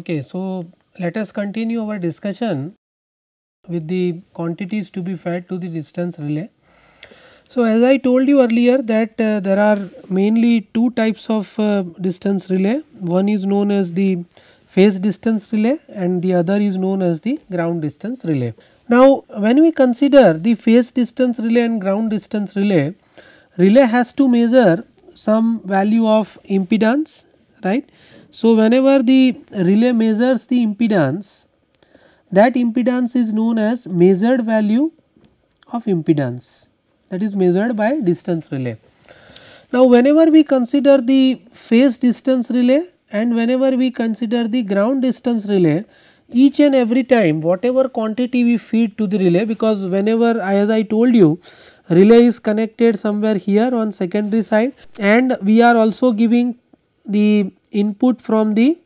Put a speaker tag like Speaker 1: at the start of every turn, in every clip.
Speaker 1: Okay, so let us continue our discussion with the quantities to be fed to the distance relay. So, as I told you earlier that there are mainly two types of distance relay. One is known as the phase distance relay and the other is known as the ground distance relay. Now, when we consider the phase distance relay and ground distance relay, relay has to measure some value of impedance, right. So, whenever the relay measures the impedance, that impedance is known as measured value of impedance, that is measured by distance relay. Now, whenever we consider the phase distance relay and whenever we consider the ground distance relay, each and every time whatever quantity we feed to the relay, because whenever as I told you relay is connected somewhere here on secondary side and we are also giving the input from the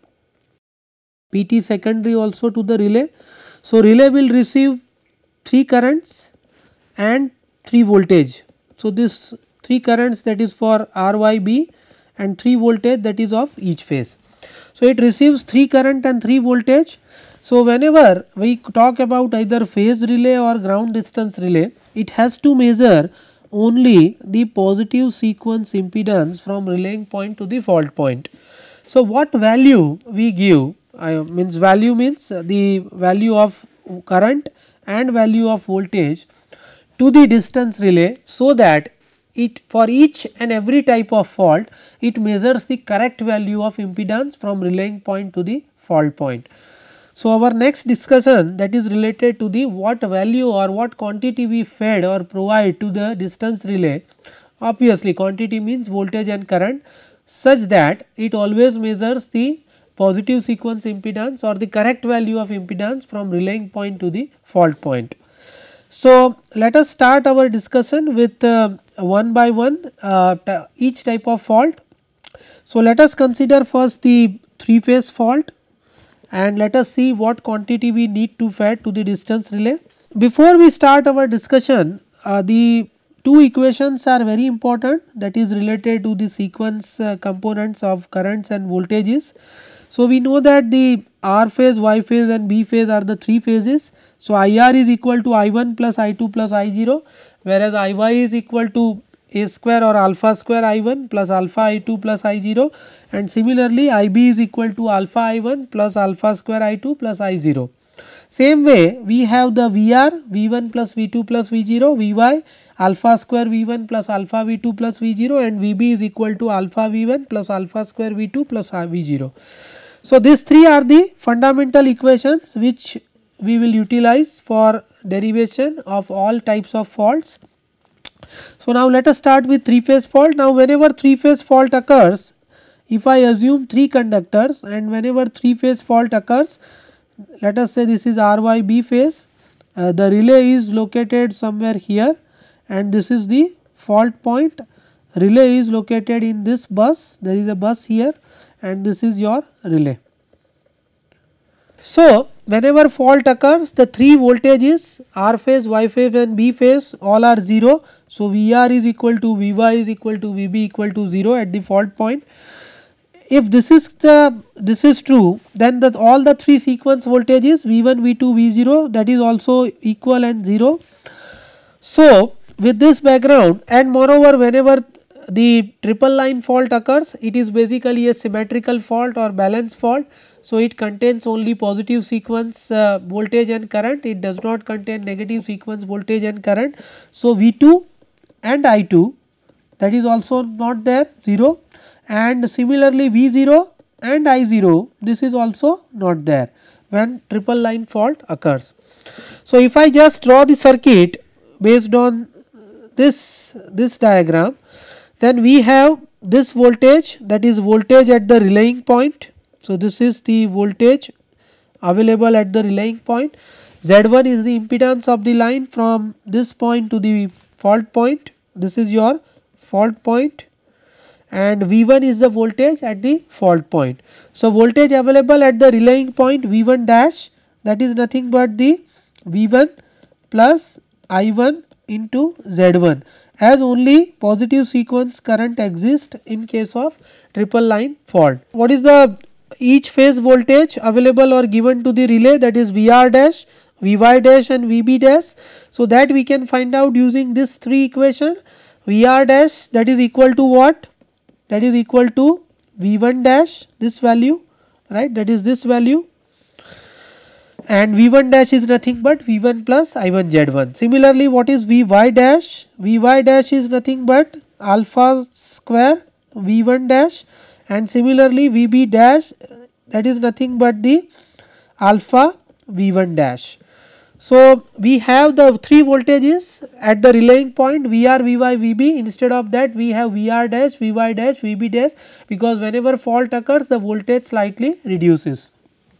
Speaker 1: PT secondary also to the relay. So, relay will receive 3 currents and 3 voltage. So, this 3 currents, that is for RYB and 3 voltage, that is of each phase. So, it receives 3 current and 3 voltage. So, whenever we talk about either phase relay or ground distance relay, it has to measure only the positive sequence impedance from relaying point to the fault point. So, what value we give, means value means the value of current and value of voltage to the distance relay, so that it for each and every type of fault it measures the correct value of impedance from relaying point to the fault point. So, our next discussion, that is related to the what value or what quantity we fed or provide to the distance relay. Obviously, quantity means voltage and current, such that it always measures the positive sequence impedance or the correct value of impedance from relaying point to the fault point. So, let us start our discussion with one by one each type of fault. So, let us consider first the 3 phase fault and let us see what quantity we need to fed to the distance relay. Before we start our discussion, the two equations are very important, that is related to the sequence components of currents and voltages. So, we know that the R phase, Y phase and B phase are the 3 phases. So, IR is equal to I1 plus I2 plus I0, whereas IY is equal to A square or alpha square I1 plus alpha I2 plus I0, and similarly IB is equal to alpha I1 plus alpha square I2 plus I0. Same way we have the VR, V1 plus V2 plus V0, Vy alpha square V1 plus alpha V2 plus V0, and Vb is equal to alpha V1 plus alpha square V2 plus V0. So, these 3 are the fundamental equations which we will utilize for derivation of all types of faults. So, now let us start with 3 phase fault. Now, whenever 3 phase fault occurs, if I assume 3 conductors and whenever 3 phase fault occurs, let us say this is RYB phase, the relay is located somewhere here and this is the fault point. Relay is located in this bus, there is a bus here and this is your relay. So, whenever fault occurs, the 3 voltages R phase, Y phase and B phase all are 0. So, VR is equal to Vy is equal to Vb equal to 0 at the fault point. If this is true, then all the 3 sequence voltages V1, V2, V0, that is also equal and 0. So, with this background and moreover whenever the triple line fault occurs, it is basically a symmetrical fault or balance fault. So, it contains only positive sequence voltage and current, it does not contain negative sequence voltage and current. So, V2 and I2, that is also not there, 0, and similarly V0 and I0, this is also not there when triple line fault occurs. So, if I just draw the circuit based on this diagram, then we have this voltage, that is voltage at the relaying point. So, this is the voltage available at the relaying point. Z1 is the impedance of the line from this point to the fault point, this is your fault point, and V1 is the voltage at the fault point. So, voltage available at the relaying point V1 dash, that is nothing but the V1 plus I1 into Z1, as only positive sequence current exists in case of triple line fault. What is the each phase voltage available or given to the relay, that is VR dash, Vy dash and Vb dash. So that we can find out using this 3 equation. Vr dash, that is equal to what? That is equal to V1 dash, this value, right, that is this value, and V1 dash is nothing but V1 plus I1 Z1. Similarly, what is Vy dash? Vy dash is nothing but alpha square V1 dash, and similarly Vb dash, that is nothing but the alpha V1 dash. So we have the 3 voltages at the relaying point, Vr, Vy, Vb. Instead of that we have Vr dash, Vy dash, Vb dash, because whenever fault occurs the voltage slightly reduces.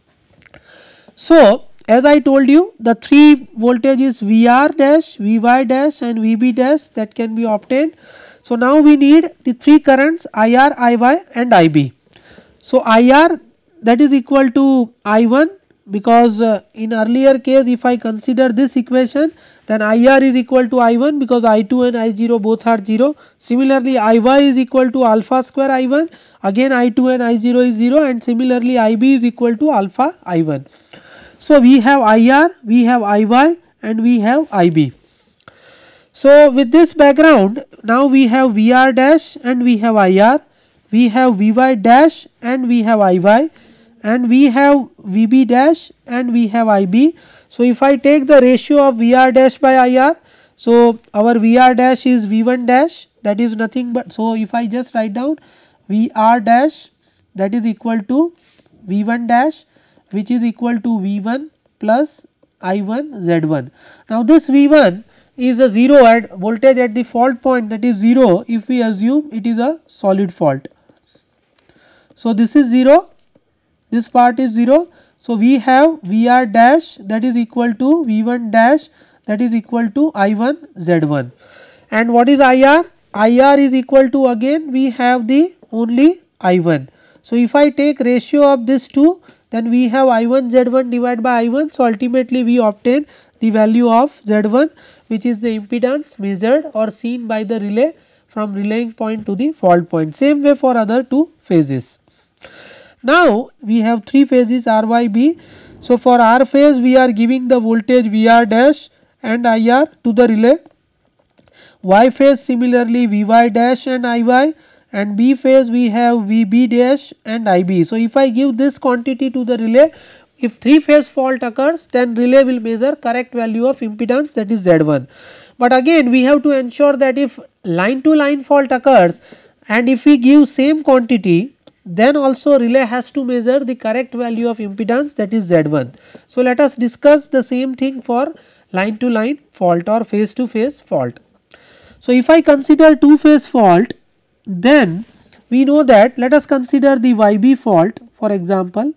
Speaker 1: So as I told you, the 3 voltages Vr dash, Vy dash and Vb dash, that can be obtained. So now we need the 3 currents IR, Iy and Ib. So IR, that is equal to I1, because in earlier case if I consider this equation, then IR is equal to I1 because I2 and I0 both are 0. Similarly Iy is equal to alpha square I1, again I2 and I0 is 0, and similarly Ib is equal to alpha I1. So we have IR, we have Iy and we have Ib. So with this background, now we have Vr dash and we have IR, we have Vy dash and we have Iy, and we have Vb dash and we have Ib. So if I take the ratio of Vr dash by IR, so our Vr dash is V1 dash, that is nothing but, so if I just write down Vr dash, that is equal to V1 dash, which is equal to V1 plus I1 Z1. Now this V1 is a 0 at voltage at the fault point, that is 0 if we assume it is a solid fault. So this is 0, this part is 0. So we have Vr dash, that is equal to V1 dash, that is equal to I1 Z1. And what is IR? IR is equal to, again we have the only I1. So if I take ratio of this two, then we have I1 Z1 divided by I1. So ultimately we obtain the value of Z1, which is the impedance measured or seen by the relay from relaying point to the fault point. Same way for other 2 phases. Now we have 3 phases RYB. So for R phase we are giving the voltage Vr dash and IR to the relay. Y phase similarly Vy dash and Iy, and B phase we have Vb dash and Ib. So if I give this quantity to the relay, if 3 phase fault occurs, then relay will measure correct value of impedance, that is Z1. But again we have to ensure that if line to line fault occurs and if we give same quantity, then also relay has to measure the correct value of impedance, that is Z1. So let us discuss the same thing for line to line fault or phase to phase fault. So if I consider 2 phase fault, then we know that, let us consider the YB fault for example.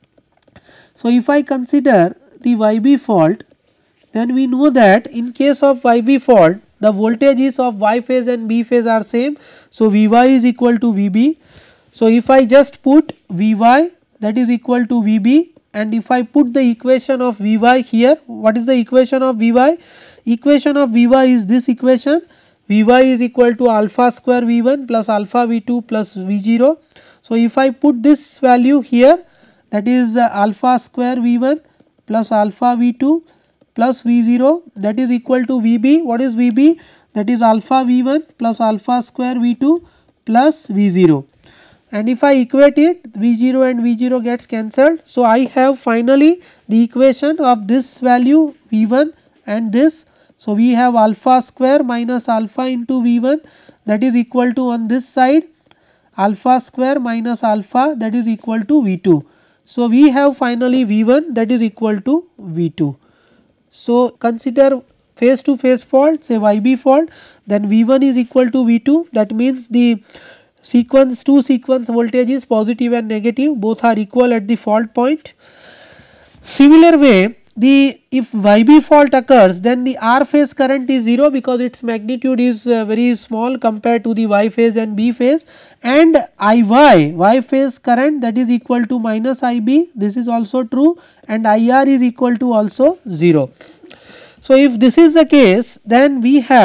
Speaker 1: So if I consider the YB fault, then we know that in case of YB fault the voltages of Y phase and B phase are same. So Vy is equal to Vb. So if I just put Vy, that is equal to Vb, and if I put the equation of Vy here, what is the equation of Vy? Equation of Vy is this equation, Vy is equal to alpha square V1 plus alpha V2 plus V0. So if I put this value here, that is alpha square V1 plus alpha V2 plus V0, that is equal to Vb. What is Vb? That is alpha V1 plus alpha square V2 plus V0. And if I equate it, V0 and V0 gets cancelled. So I have finally the equation of this value V1 and this. So we have alpha square minus alpha into V1, that is equal to, on this side, alpha square minus alpha, that is equal to V2. So we have finally V1, that is equal to V2. So consider phase to phase fault, say YB fault, then V1 is equal to V2, that means the sequence, 2 sequence voltages positive and negative both are equal at the fault point. Similar way, if YB fault occurs, then the R phase current is 0 because its magnitude is very small compared to the Y phase and B phase, and Iy, Y phase current, that is equal to minus Ib, this is also true, and IR is equal to also 0. So if this is the case, then we have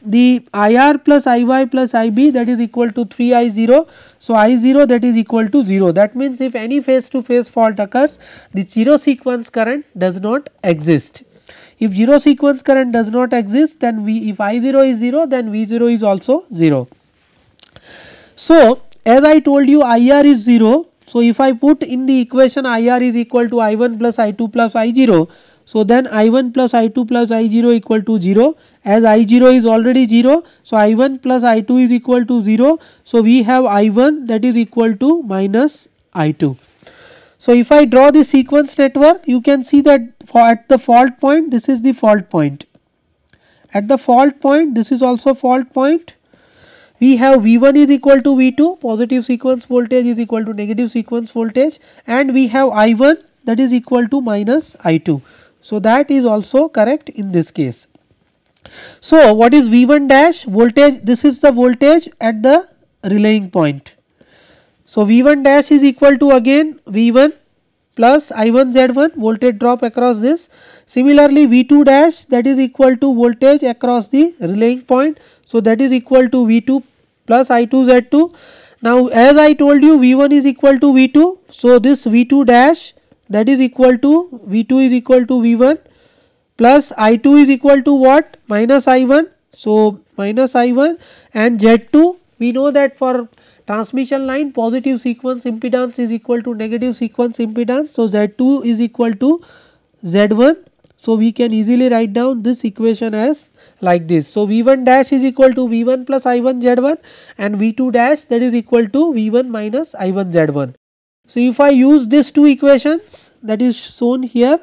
Speaker 1: the IR plus IY plus IB, that is equal to 3 I0. So, I0 that is equal to 0. That means, if any phase to phase fault occurs, the zero sequence current does not exist. If zero sequence current does not exist, then if I0 is 0, then V0 is also 0. So, as I told you, IR is 0. So, if I put in the equation IR is equal to I1 plus I2 plus I0, so then I1 plus I2 plus I0 equal to 0, as I0 is already 0. So, I1 plus I2 is equal to 0. So, we have I1 that is equal to minus I2. So, if I draw the sequence network, you can see that at the fault point, this is the fault point. At the fault point, this is also fault point. We have V1 is equal to V2, positive sequence voltage is equal to negative sequence voltage, and we have I1 that is equal to minus I2. So, that is also correct in this case. So, what is V1 dash? Voltage, this is the voltage at the relaying point. So, V1 dash is equal to again V1 plus I1 Z1, voltage drop across this. Similarly, V2 dash, that is equal to voltage across the relaying point. So, that is equal to V2 plus I2 Z2. Now, as I told you, V1 is equal to V2. So, this V2 dash, that is equal to V2 is equal to V1 plus I2 is equal to what? Minus I1. So, minus I1, and Z2, we know that for transmission line, positive sequence impedance is equal to negative sequence impedance. So, Z2 is equal to Z1. So, we can easily write down this equation as like this. So, V1 dash is equal to V1 plus I1 Z1, and V2 dash that is equal to V1 minus I1 Z1. So, if I use these two equations that is shown here,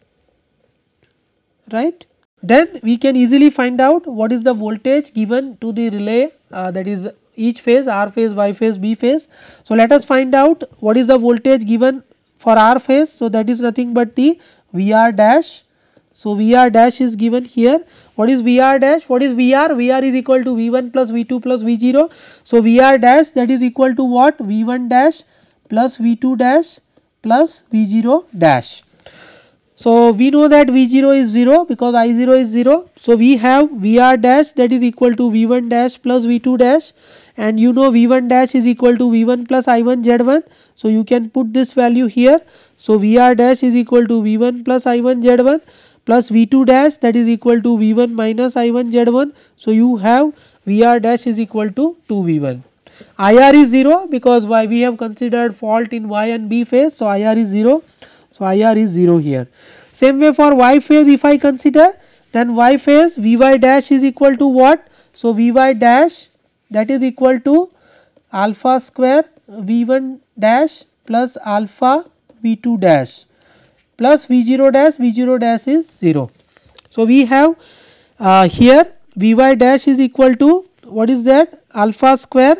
Speaker 1: right, then we can easily find out what is the voltage given to the relay, that is each phase, R phase, Y phase, B phase. So, let us find out what is the voltage given for R phase. So, that is nothing but the VR dash. So, VR dash is given here. What is VR dash? What is VR? VR is equal to V1 plus V2 plus V0. So, VR dash that is equal to what? V1 dash plus V2 dash plus V0 dash. So, we know that V0 is 0 because I0 is 0. So, we have VR dash that is equal to V1 dash plus V2 dash, and you know V1 dash is equal to V1 plus I1 Z1. So, you can put this value here. So, VR dash is equal to V1 plus I1 Z1 plus V2 dash that is equal to V1 minus I1 Z1. So, you have VR dash is equal to 2V1. IR is 0 because why we have considered fault in Y and B phase. So, IR is 0. So, IR is 0 here. Same way for Y phase, if I consider, then Y phase Vy dash is equal to what? So, Vy dash that is equal to alpha square V1 dash plus alpha V2 dash plus V0 dash is 0. So, we have here Vy dash is equal to what is that? Alpha square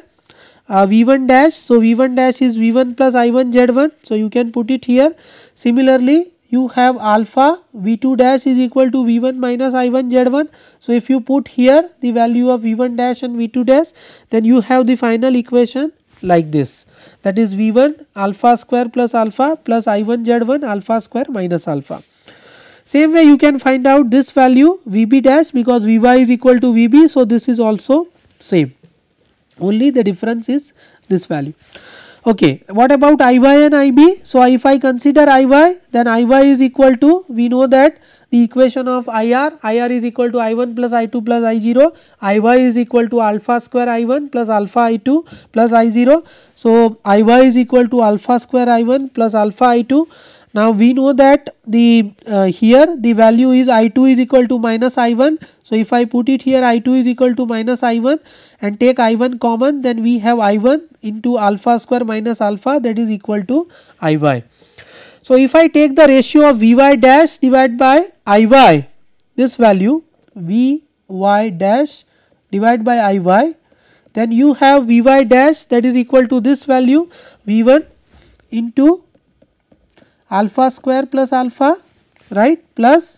Speaker 1: V1 dash. So, V1 dash is V1 plus I1 Z1. So, you can put it here. Similarly, you have alpha V2 dash is equal to V1 minus I1 Z1. So, if you put here the value of V1 dash and V2 dash, then you have the final equation like this, that is V1 alpha square plus I1 Z1 alpha square minus alpha. Same way you can find out this value Vb dash because Vy is equal to Vb. So, this is also same, only the difference is this value. Okay, what about Iy and Ib? So, if I consider Iy, then Iy is equal to, we know that the equation of IR is equal to I1 plus I2 plus I0, Iy is equal to alpha square I1 plus alpha I2 plus I0. So, Iy is equal to alpha square I1 plus alpha I2. Now, we know that the here the value is I2 is equal to minus I1. So, if I put it here I2 is equal to minus I1 and take I1 common, then we have I1 into alpha square minus alpha, that is equal to Iy. So, if I take the ratio of Vy dash divided by Iy, this value Vy dash divided by Iy, then you have Vy dash that is equal to this value V1 into alpha square plus alpha, right, plus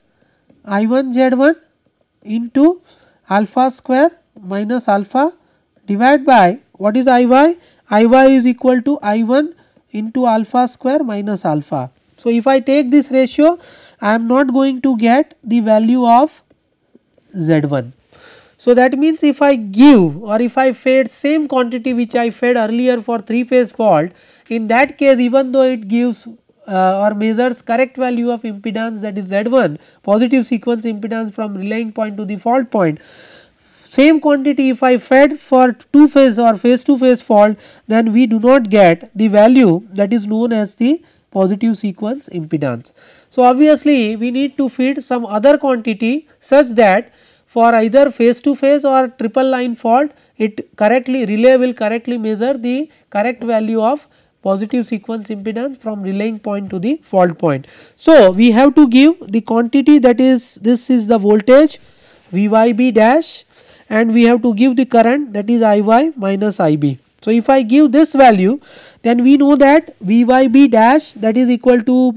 Speaker 1: I1 Z1 into alpha square minus alpha divided by what is Iy? Iy is equal to I1 into alpha square minus alpha. So, if I take this ratio, I am not going to get the value of Z1. So that means if I give or if I fed same quantity which I fed earlier for 3 phase fault, in that case even though it gives or measures correct value of impedance, that is Z1 positive sequence impedance from relaying point to the fault point, same quantity if I fed for 2 phase or phase to phase fault, then we do not get the value that is known as the positive sequence impedance. So obviously we need to feed some other quantity such that for either phase to phase or triple line fault, it correctly relay will correctly measure the correct value of positive sequence impedance from relaying point to the fault point. So we have to give the quantity, that is, this is the voltage Vyb dash, and we have to give the current, that is Iy minus Ib. So if I give this value, then we know that Vyb dash, that is equal to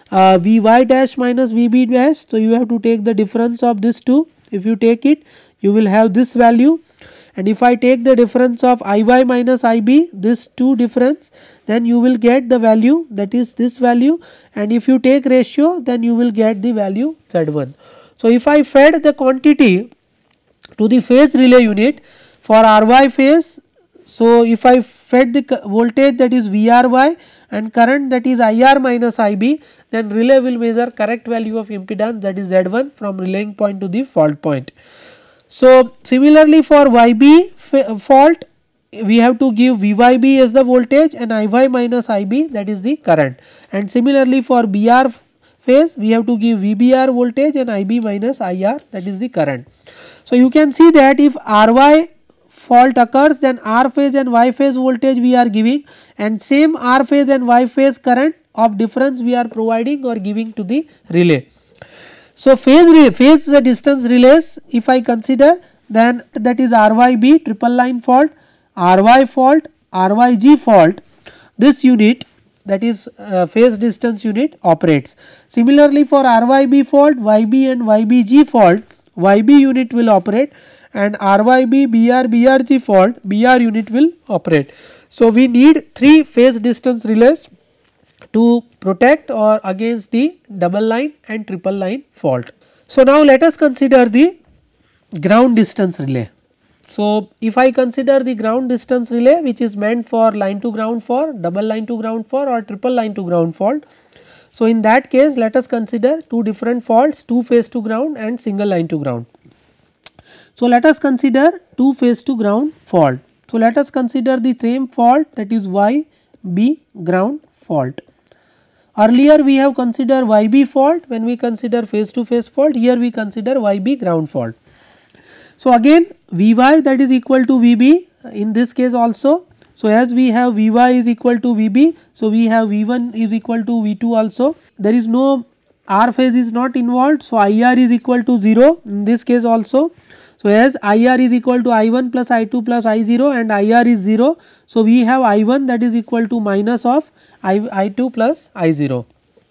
Speaker 1: Vy dash minus Vb dash. So you have to take the difference of this two. If you take it, you will have this value, and if I take the difference of Iy minus Ib, this two difference, then you will get the value, that is this value, and if you take ratio, then you will get the value Z1. So if I fed the quantity to the phase relay unit for Ry phase, so if I fed the voltage, that is Vry, and current, that is Ir minus Ib, then relay will measure correct value of impedance, that is Z1 from relaying point to the fault point. So similarly for Yb fault, we have to give Vyb as the voltage and Iy minus Ib, that is the current, and similarly for Br phase we have to give Vbr voltage and Ib minus Ir, that is the current. So you can see that if Ry fault occurs, then R phase and Y phase voltage we are giving, and same R phase and Y phase current of difference we are providing or giving to the relay. So phase the distance relays, if I consider, then that is Ryb triple line fault, Ry fault, Ryg fault, this unit, that is phase distance unit, operates. Similarly for Ryb fault, Yb and Ybg fault, Yb unit will operate, and Ryb Brg fault, Br unit will operate. So we need 3 phase distance relays to protect or against the double line and triple line fault. So now let us consider the ground distance relay. So if I consider the ground distance relay, which is meant for line to ground for, double line to ground for, or triple line to ground fault. So in that case, let us consider 2 different faults, 2 phase to ground and single line to ground. So let us consider 2 phase to ground fault. So let us consider the same fault, that is Yb ground fault. Earlier we have considered Yb fault when we consider phase to phase fault, here we consider Yb ground fault. So again Vy, that is equal to Vb in this case also. So as we have Vy is equal to Vb, so we have V1 is equal to V2 also. There is no R phase is not involved, so Ir is equal to 0 in this case also. So as Ir is equal to I1 plus I2 plus I0 and Ir is 0, so we have I1 that is equal to minus of I2 plus I0,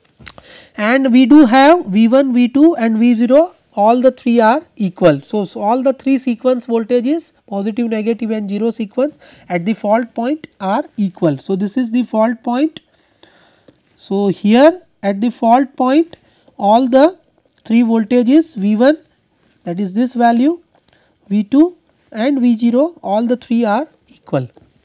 Speaker 1: and we do have V1, V2 and V0, all the 3 are equal. So all the 3 sequence voltages, positive, negative and 0 sequence at the fault point are equal. So this is the fault point. So here at the fault point, all the 3 voltages V1, that is this value, V2 and V0, all the 3 are equal.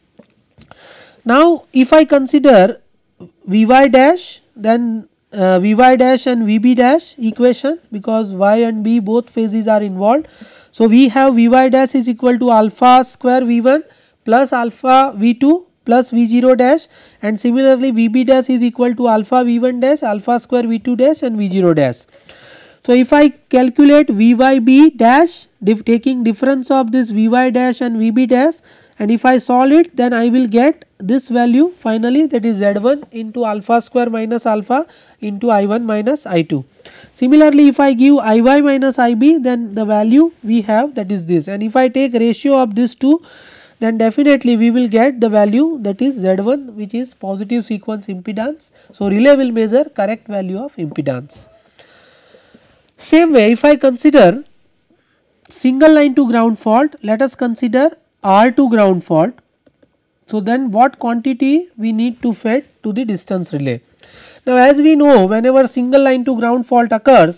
Speaker 1: Now if I consider Vy dash, then Vy dash and Vb dash equation, because Y and B both phases are involved. So we have Vy dash is equal to alpha square V1 plus alpha V2 plus V0 dash, and similarly Vb dash is equal to alpha V1 dash, alpha square V2 dash and V0 dash. So if I calculate Vyb dash, taking difference of this Vy dash and Vb dash, and if I solve it, then I will get this value finally, that is Z1 into alpha square minus alpha into I1 minus I2. Similarly if I give Iy minus Ib, then the value we have, that is this, and if I take ratio of these two, then definitely we will get the value, that is Z1, which is positive sequence impedance. So relay will measure correct value of impedance. Same way if I consider single line to ground fault, let us consider R to ground fault. So then what quantity we need to fed to the distance relay. Now as we know, whenever single line to ground fault occurs,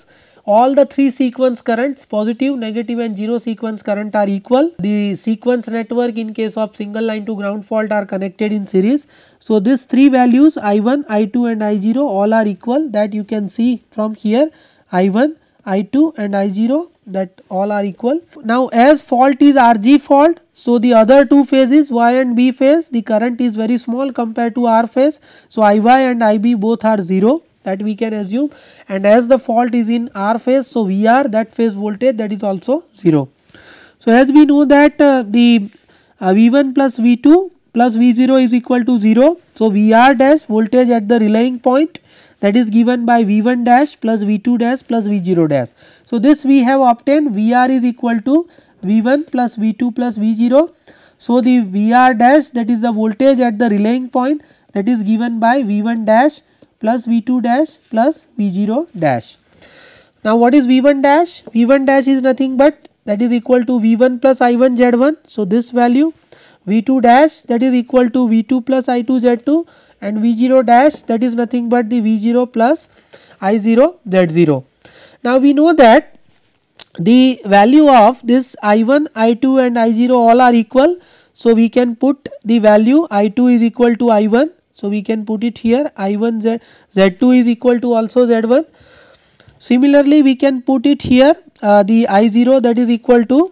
Speaker 1: all the three sequence currents, positive, negative and zero sequence current are equal. The sequence network in case of single line to ground fault are connected in series. So, these three values I1, I2 and I0 all are equal, that you can see from here. I1, I2 and I0, that all are equal. Now, as fault is RG fault, so the other two phases Y and B phase, the current is very small compared to R phase. So, IY and IB both are 0, that we can assume, and as the fault is in R phase, so VR, that phase voltage, that is also 0. So, as we know that the V1 plus V2 plus V0 is equal to 0. So, VR dash voltage at the relaying point, that is given by V1 dash plus V2 dash plus V0 dash. So, this we have obtained VR is equal to V1 plus V2 plus V0. So, the VR dash, that is the voltage at the relaying point, that is given by V1 dash plus V2 dash plus V0 dash. Now, what is V1 dash? V1 dash is nothing but that is equal to V1 plus I1 Z1. So, this value. V2 dash, that is equal to V2 plus I2 Z2, and V0 dash, that is nothing but the V0 plus I0 Z0. Now, we know that the value of this I1, I2 and I0 all are equal. So, we can put the value I2 is equal to I1. So, we can put it here, I1 Z2 is equal to also Z1. Similarly, we can put it here the I0, that is equal to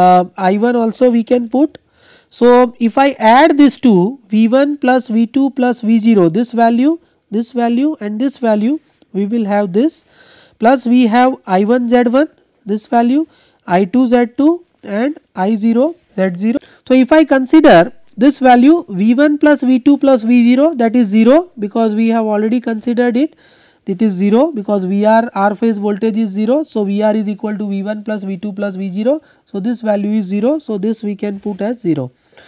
Speaker 1: I1 also we can put. So, if I add this two, V1 plus V2 plus V0, this value and this value, we will have this, plus we have I1 Z1, this value, I2 Z2 and I0 Z0. So, if I consider this value V1 plus V2 plus V0, that is 0, because we have already considered it. It is 0 because VR R phase voltage is 0. So, VR is equal to V1 plus V2 plus V0. So, this value is 0. So, this we can put as 0.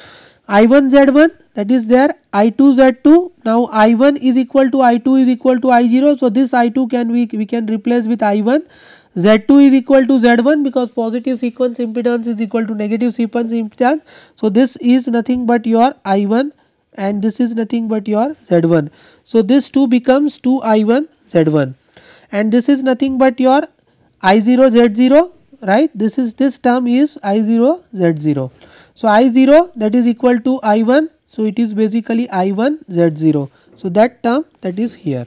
Speaker 1: I1 Z1, that is there, I2 Z2. Now, I1 is equal to I2 is equal to I0. So, this I2 can we can replace with I1. Z2 is equal to Z1 because positive sequence impedance is equal to negative sequence impedance. So, this is nothing but your I1 and this is nothing but your Z1. So, this 2 becomes 2 I1 Z1 and this is nothing but your I0 Z0, right. This term is I0 Z0. So, I0 that is equal to I1. So, it is basically I1 Z0. So, that term that is here.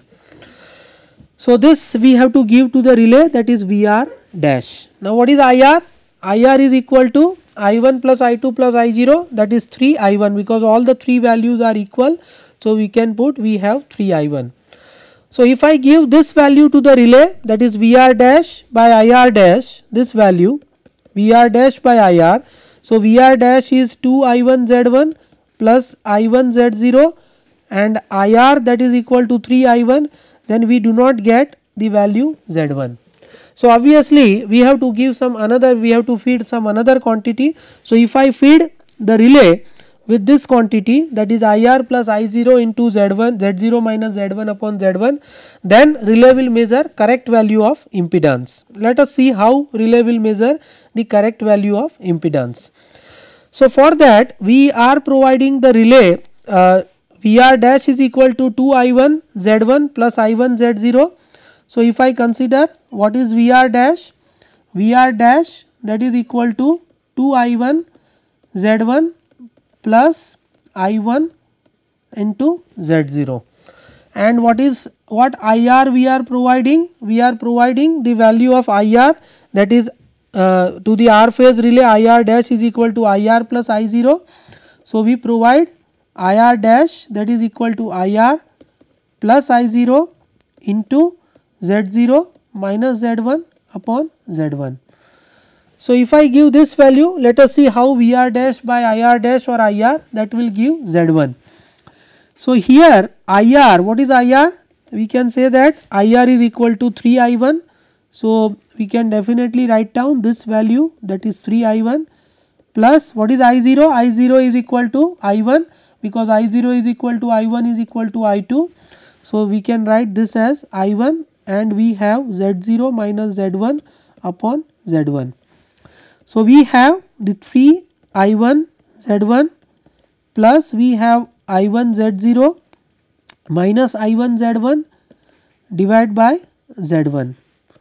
Speaker 1: So, this we have to give to the relay, that is VR dash. Now, what is IR? IR is equal to I1 plus I2 plus I0, that is 3 I1 because all the three values are equal. So, we can put we have 3 I1. So, if I give this value to the relay, that is VR dash by IR dash, this value VR dash by IR. So, VR dash is 2 I1 Z1 plus I1 Z0 and IR, that is equal to 3 I1, then we do not get the value Z1. So, obviously, we have to give some another, we have to feed some another quantity. So, if I feed the relay with this quantity, that is IR plus I0 into Z1, Z0 minus Z1 upon Z1, then relay will measure correct value of impedance. Let us see how relay will measure the correct value of impedance. So, for that we are providing the relay VR dash is equal to 2 I1 Z1 plus I1 Z0. So, if I consider what is VR dash? VR dash, that is equal to 2 I1 Z1 plus I1 into Z0. And what IR we are providing? We are providing the value of IR, that is to the R phase relay IR dash is equal to IR plus I0. So, we provide IR dash, that is equal to IR plus I0 into Z0 minus Z1 upon Z1. So, if I give this value, let us see how VR dash by IR dash or IR, that will give Z1. So, here IR, what is IR? We can say that IR is equal to 3 I1. So, we can definitely write down this value, that is 3 I1 plus what is I0? I0 is equal to I1 because I0 is equal to I1 is equal to I2. So, we can write this as I1 and we have Z0 minus Z1 upon Z1. So, we have the 3 I1 Z1 plus we have I1 Z0 minus I1 Z1 divided by Z1.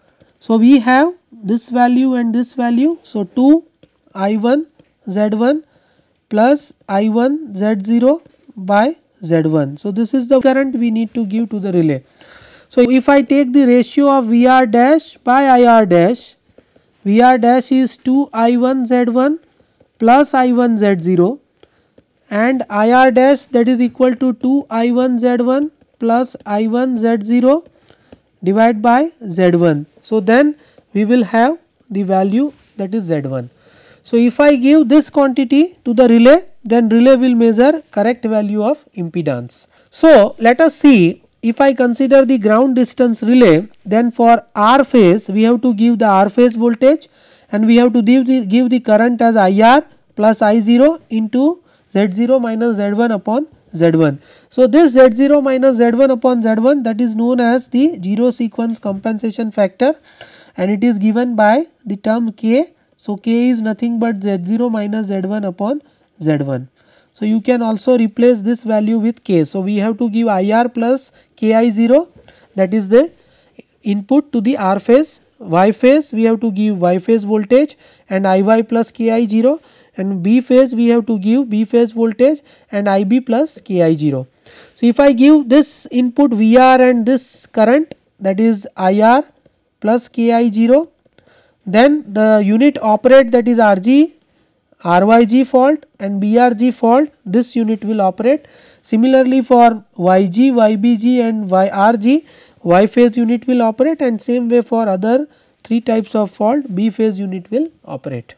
Speaker 1: So we have this value and this value. So 2 I1 Z1 plus I1 Z0 by Z1. So this is the current we need to give to the relay. So if I take the ratio of VR dash by IR dash, VR dash is 2 I1 Z1 plus I1 Z0 and IR dash, that is equal to 2 I1 Z1 plus I1 Z0 divided by Z1. So then we will have the value, that is Z1. So if I give this quantity to the relay, then relay will measure correct value of impedance. So let us see, if I consider the ground distance relay, then for R phase we have to give the R phase voltage and we have to give the current as IR plus I0 into Z0 minus Z1 upon Z1. So this Z0 minus Z1 upon Z1, that is known as the zero sequence compensation factor, and it is given by the term K. So K is nothing but Z0 minus Z1 upon Z1. So you can also replace this value with K. So we have to give IR plus KI0, that is the input to the R phase. Y phase we have to give Y phase voltage and IY plus KI0, and B phase we have to give B phase voltage and IB plus KI0. So if I give this input VR and this current, that is IR plus KI0, then the unit operate, that is RG, RYG fault and BRG fault, this unit will operate. Similarly for YG, YBG and YRG, Y phase unit will operate, and same way for other 3 types of fault, B phase unit will operate.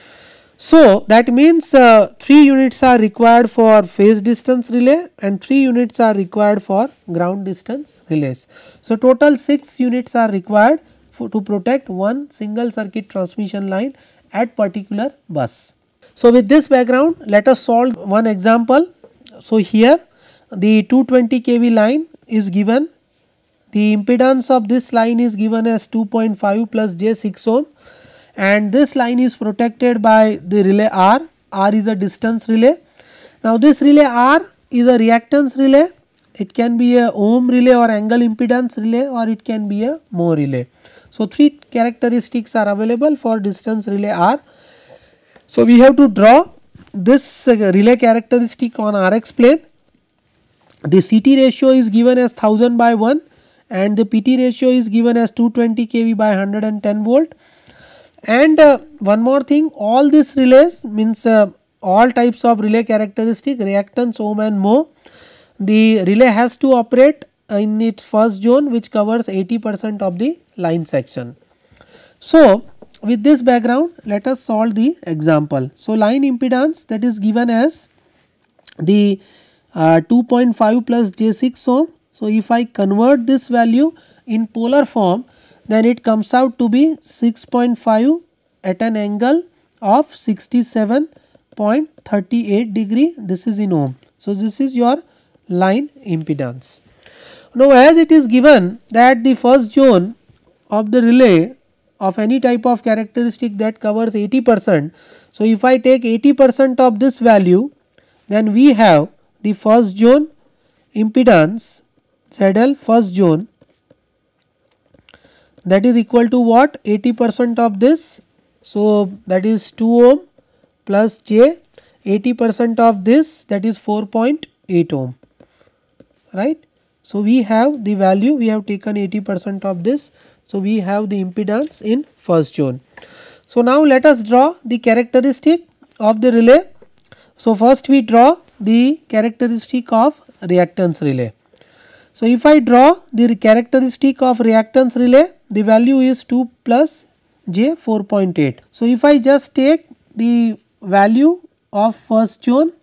Speaker 1: So that means 3 units are required for phase distance relay and 3 units are required for ground distance relays. So total 6 units are required to protect one single circuit transmission line at particular bus. So with this background, let us solve one example. So here the 220 kV line is given. The impedance of this line is given as 2.5 plus J6 ohm, and this line is protected by the relay R. R is a distance relay. Now this relay R is a reactance relay. It can be a ohm relay or angle impedance relay, or it can be a mho relay. So 3 characteristics are available for distance relay R. So we have to draw this relay characteristic on Rx plane. The CT ratio is given as 1000 by 1 and the PT ratio is given as 220 kV by 110 volt. And one more thing, all these relays means all types of relay characteristic, reactance, ohm and mho, the relay has to operate in its first zone, which covers 80% of the line section. So with this background, let us solve the example. So line impedance, that is given as the 2.5 plus J6 ohm. So if I convert this value in polar form, then it comes out to be 6.5 at an angle of 67.38 degree. This is in ohm. So this is your line impedance. Now as it is given that the first zone of the relay of any type of characteristic that covers 80%. So if I take 80% of this value, then we have the first zone impedance ZL first zone, that is equal to what, 80% of this. So that is 2 ohm plus J, 80% of this, that is 4.8 ohm, right. So we have the value, we have taken 80% of this. So we have the impedance in first zone. So now let us draw the characteristic of the relay. So first we draw the characteristic of reactance relay. So if I draw the characteristic of reactance relay, the value is 2 plus J 4.8. So if I just take the value of first zone,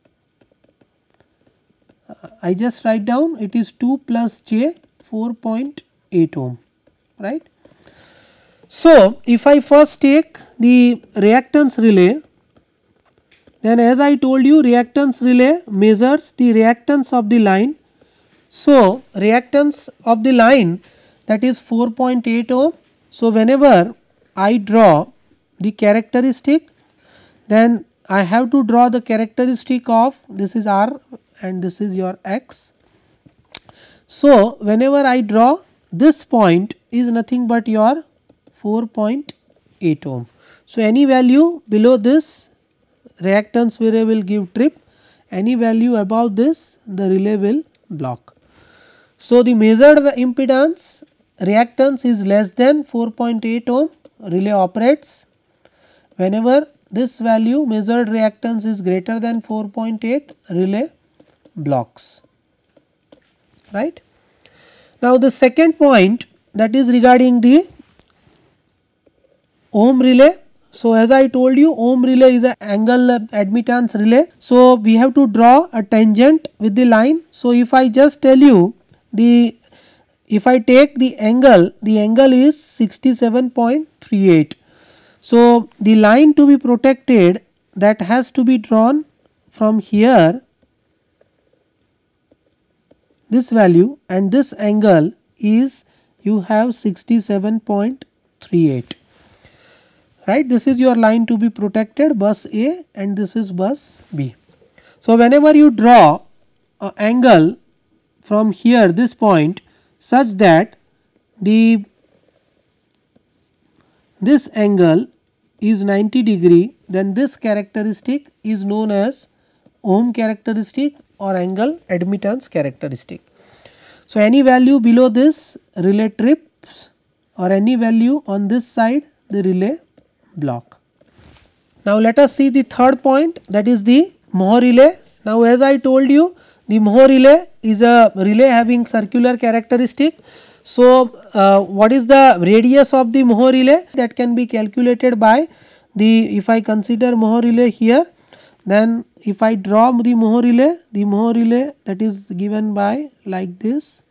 Speaker 1: I just write down, it is 2 plus J 4.8 ohm, right. So if I first take the reactance relay, then as I told you, reactance relay measures the reactance of the line. So reactance of the line, that is 4.8 ohm. So whenever I draw the characteristic, then I have to draw the characteristic of, this is R and this is your X. So whenever I draw, this point is nothing but your 4.8 ohm. So, any value below this reactance relay will give trip, any value above this the relay will block. So, the measured impedance reactance is less than 4.8 ohm, relay operates. Whenever this value measured reactance is greater than 4.8, relay blocks, right. Now, the second point, that is regarding the ohm relay. So, as I told you, ohm relay is an angle admittance relay. So, we have to draw a tangent with the line. So, if I just tell you if I take the angle is 67.38. So, the line to be protected, that has to be drawn from here, this value, and this angle is, you have 67.38, right. This is your line to be protected, bus A, and this is bus B. So, whenever you draw an angle from here, this point, such that this angle is 90 degree, then this characteristic is known as ohm characteristic or angle admittance characteristic. So, any value below this relay trips, or any value on this side the relay block. Now, let us see the third point, that is the Mohr relay. Now, as I told you, the Mohr relay is a relay having circular characteristic. So, what is the radius of the Mohr relay? That can be calculated by if I consider Mohr relay here, then if I draw the Mohr relay that is given by like this,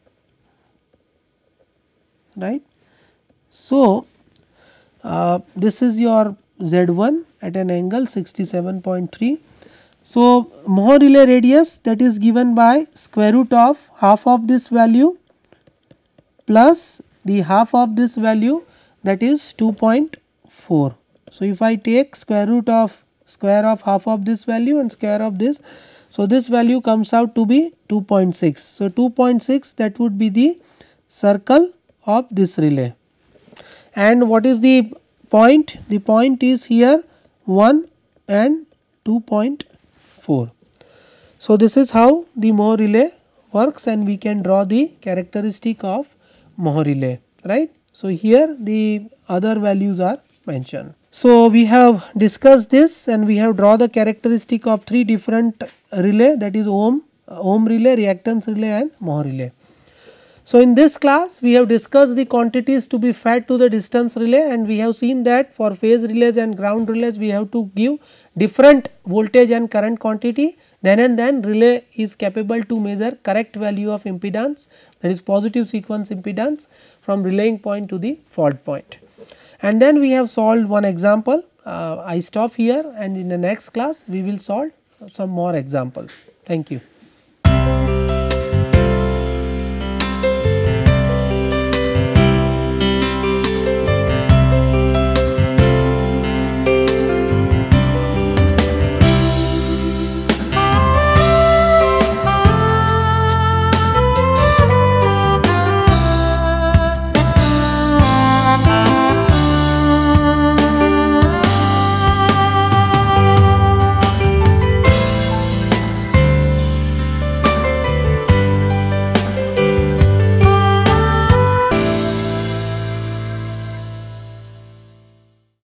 Speaker 1: right. So, this is your Z1 at an angle 67.3. So, Mohr relay radius, that is given by square root of half of this value plus the half of this value, that is 2.4. So, if I take square of half of this value and square of this, so this value comes out to be 2.6. So, 2.6, that would be the circle of this relay. And what is the point? The point is here 1 and 2.4. So, this is how the Mohr relay works, and we can draw the characteristic of Mohr relay, right. So, here the other values are mentioned. So, we have discussed this, and we have drawn the characteristic of three different relay, that is ohm relay, reactance relay, and Mohr relay. So, in this class we have discussed the quantities to be fed to the distance relay, and we have seen that for phase relays and ground relays we have to give different voltage and current quantity, then and then relay is capable to measure correct value of impedance, that is positive sequence impedance, from relaying point to the fault point. And then we have solved one example. I stop here, and in the next class we will solve some more examples. Thank you.